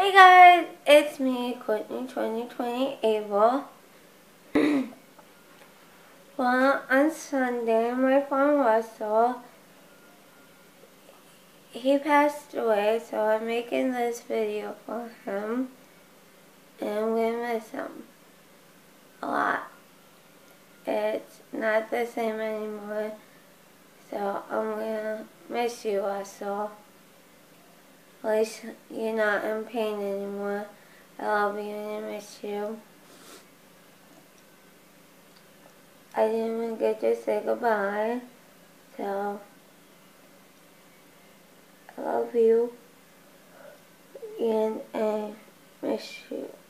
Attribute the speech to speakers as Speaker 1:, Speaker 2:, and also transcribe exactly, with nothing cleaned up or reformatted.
Speaker 1: Hey guys, it's me, Courtney twenty twenty Ava. Well, on Sunday, my friend Russell, he passed away, so I'm making this video for him, and we miss him a lot. It's not the same anymore, so I'm gonna miss you, Russell. At least you're not in pain anymore. I love you and I miss you. I didn't even get to say goodbye, so I love you and I miss you.